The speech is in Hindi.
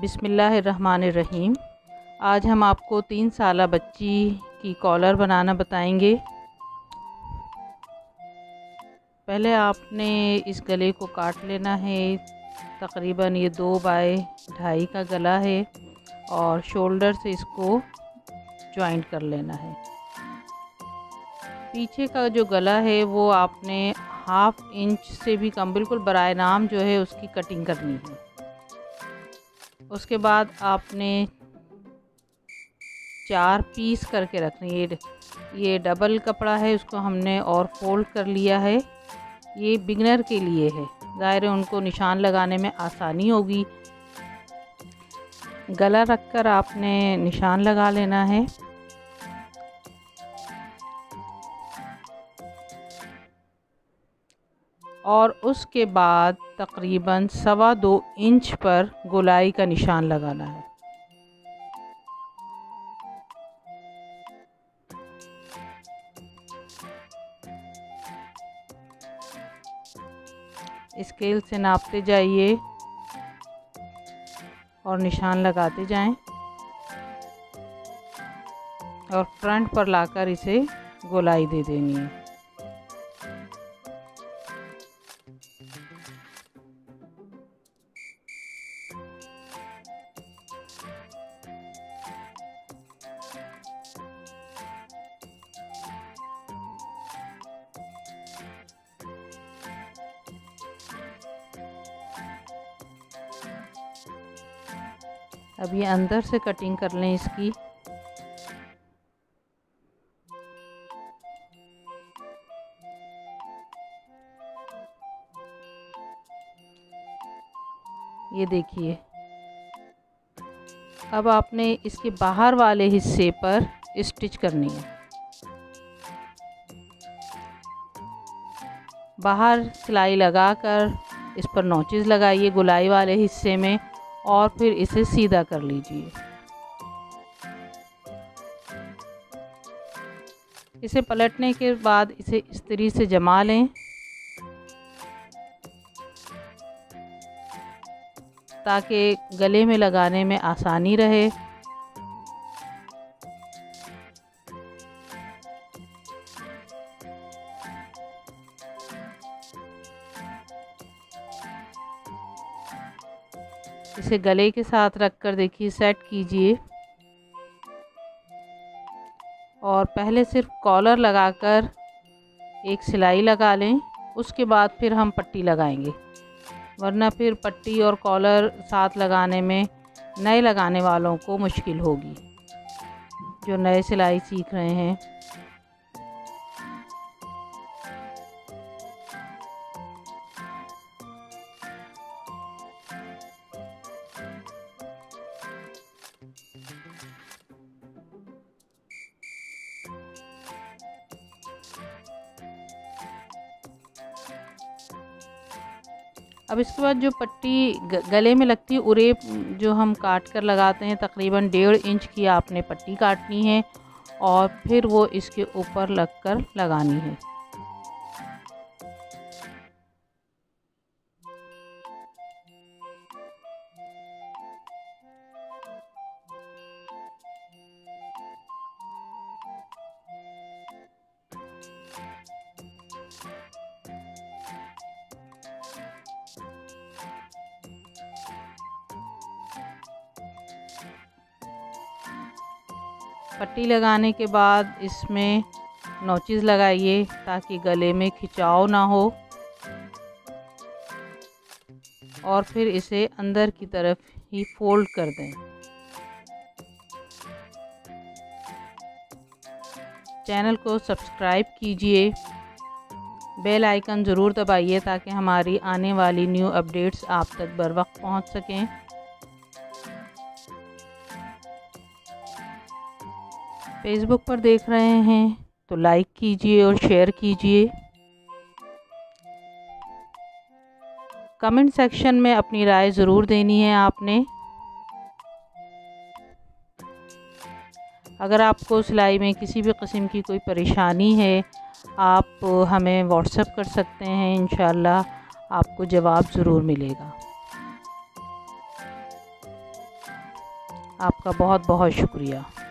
बिस्मिल्लाहिर्रहमानिर्रहीम। आज हम आपको 3 साला बच्ची की कॉलर बनाना बताएंगे। पहले आपने इस गले को काट लेना है। तकरीबन ये 2 बाय 2.5 का गला है और शोल्डर से इसको जॉइंट कर लेना है। पीछे का जो गला है वो आपने 1/2 इंच से भी कम, बिल्कुल बराए नाम जो है उसकी कटिंग करनी है। उसके बाद आपने 4 पीस करके रखने। ये डबल कपड़ा है, उसको हमने और फोल्ड कर लिया है। ये बिगनर के लिए है, ज़ाहिर है उनको निशान लगाने में आसानी होगी। गला रखकर आपने निशान लगा लेना है। और उसके बाद तकरीबन 2.25 इंच पर गोलाई का निशान लगाना है। स्केल से नापते जाइए और निशान लगाते जाएं और फ्रंट पर लाकर इसे गोलाई दे देनी है। अब ये अंदर से कटिंग कर लें इसकी। ये देखिए, अब आपने इसके बाहर वाले हिस्से पर स्टिच करनी है। बाहर सिलाई लगाकर इस पर नॉचेस लगाइए गोलाई वाले हिस्से में और फिर इसे सीधा कर लीजिए। इसे पलटने के बाद इसे इस्त्री से जमा लें ताकि गले में लगाने में आसानी रहे। इसे गले के साथ रखकर देखिए सेट कीजिए और पहले सिर्फ कॉलर लगाकर एक सिलाई लगा लें। उसके बाद फिर हम पट्टी लगाएंगे, वरना फिर पट्टी और कॉलर साथ लगाने में नए लगाने वालों को मुश्किल होगी, जो नए सिलाई सीख रहे हैं। अब इसके बाद जो पट्टी गले में लगती है, उरेप जो हम काट कर लगाते हैं, तकरीबन 1.5 इंच की आपने पट्टी काटनी है और फिर वो इसके ऊपर लगकर लगानी है। पट्टी लगाने के बाद इसमें नॉचेस लगाइए ताकि गले में खिंचाव ना हो और फिर इसे अंदर की तरफ ही फोल्ड कर दें। चैनल को सब्सक्राइब कीजिए, बेल आइकन ज़रूर दबाइए ताकि हमारी आने वाली न्यू अपडेट्स आप तक बर वक्त पहुँच सकें। फेसबुक पर देख रहे हैं तो लाइक कीजिए और शेयर कीजिए। कमेंट सेक्शन में अपनी राय ज़रूर देनी है आपने। अगर आपको सिलाई में किसी भी किस्म की कोई परेशानी है, आप हमें व्हाट्सएप कर सकते हैं, इंशाअल्लाह आपको जवाब ज़रूर मिलेगा। आपका बहुत बहुत शुक्रिया।